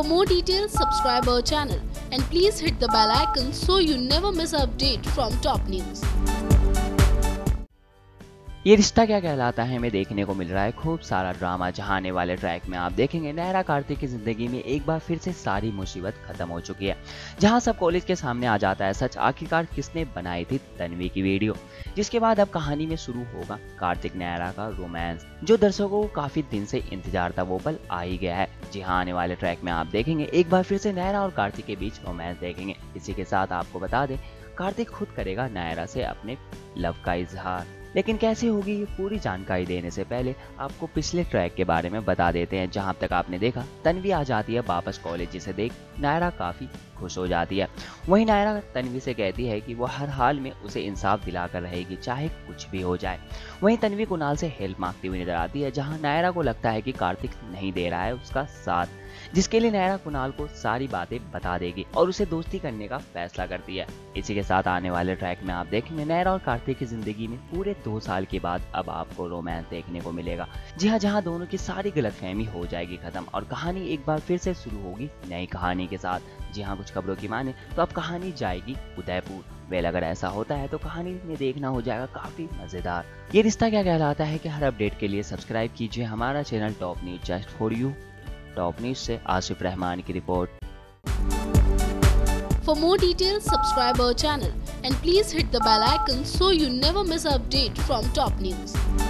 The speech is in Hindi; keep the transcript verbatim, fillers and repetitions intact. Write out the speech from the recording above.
For more details, subscribe our channel and please hit the bell icon so you never miss an update from top news. ये रिश्ता क्या कहलाता है में देखने को मिल रहा है खूब सारा ड्रामा, जहां आने वाले ट्रैक में आप देखेंगे नायरा कार्तिक की जिंदगी में एक बार फिर से सारी मुसीबत खत्म हो चुकी है, जहां सब कॉलेज के सामने आ जाता है सच आखिरकार किसने बनाई थी तन्वी की वीडियो। जिसके बाद अब कहानी में शुरू होगा कार्तिक नायरा का रोमांस, जो दर्शकों को काफी दिन से इंतजार था वो पल आ ही गया है। जी हाँ, आने वाले ट्रैक में आप देखेंगे एक बार फिर से नायरा और कार्तिक के बीच रोमांस देखेंगे। इसी के साथ आपको बता दें कार्तिक खुद करेगा नायरा से अपने लव का इजहार, लेकिन कैसे होगी ये पूरी जानकारी देने से पहले आपको पिछले ट्रैक के बारे में बता देते हैं। जहां तक आपने देखा तन्वी आ जाती है वापस कॉलेज, जिसे देख नायरा काफी खुश हो जाती है। वहीं नायरा तन्वी से कहती है कि वो हर हाल में उसे इंसाफ दिलाकर रहेगी चाहे कुछ भी हो जाए। वहीं तन्वी कुणाल से हेल्प मांगती हुई नजर आती है, जहां नायरा को लगता है कि कार्तिक नहीं दे रहा है उसका साथ, जिसके लिए नायरा कुणाल को सारी बातें बता देगी और उसे दोस्ती करने का फैसला करती है। इसी के साथ आने वाले ट्रैक में आप देखेंगे नायरा और कार्तिक की जिंदगी में पूरे दो साल के बाद अब आपको रोमांस देखने को मिलेगा। जी हाँ, जहाँ दोनों की सारी गलतफहमी हो जाएगी खत्म और कहानी एक बार फिर से शुरू होगी नई कहानी के साथ। जी हाँ, कुछ खबरों की माने तो अब कहानी जाएगी उदयपुर। वेल अगर ऐसा होता है तो कहानी में देखना हो जाएगा काफी मजेदार। ये रिश्ता क्या कहलाता है कि हर अपडेट के लिए सब्सक्राइब कीजिए हमारा channel top news just for you. Top news से आसिफ रहमान की report. For more details, subscribe our channel and please hit the bell icon so you never miss an update from top news.